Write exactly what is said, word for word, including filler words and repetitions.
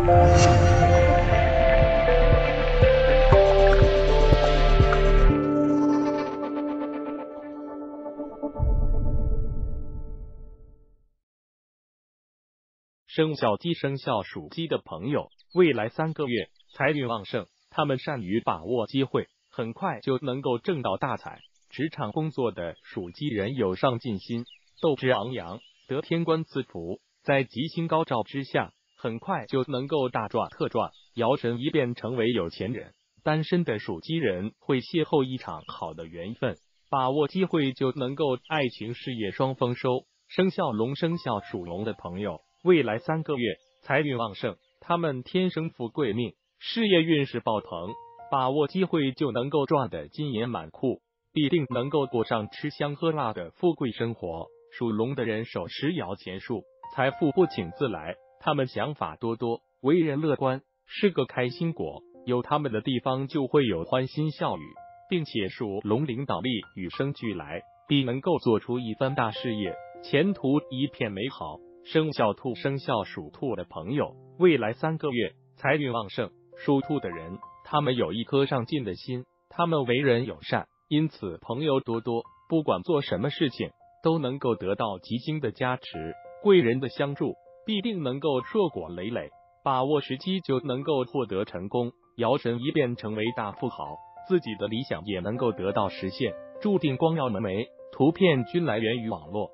生肖鸡，生肖属鸡的朋友，未来三个月财运旺盛，他们善于把握机会，很快就能够挣到大财。职场工作的属鸡人有上进心，斗志昂扬，得天官赐福，在吉星高照之下，很快就能够大赚特赚，摇身一变成为有钱人。单身的属鸡人会邂逅一场好的缘分，把握机会就能够爱情事业双丰收。生肖龙，生肖属龙的朋友，未来三个月财运旺盛，他们天生富贵命，事业运势爆棚，把握机会就能够赚得金银满库，必定能够过上吃香喝辣的富贵生活。属龙的人手持摇钱树，财富不请自来，他们想法多多，为人乐观，是个开心果，有他们的地方就会有欢欣笑语，并且属龙领导力与生俱来，必能够做出一番大事业，前途一片美好。生肖兔，生肖属兔的朋友，未来三个月财运旺盛。属兔的人，他们有一颗上进的心，他们为人友善，因此朋友多多，不管做什么事情都能够得到吉星的加持，贵人的相助，必定能够硕果累累，把握时机就能够获得成功，摇身一变成为大富豪，自己的理想也能够得到实现，注定光耀门楣。图片均来源于网络。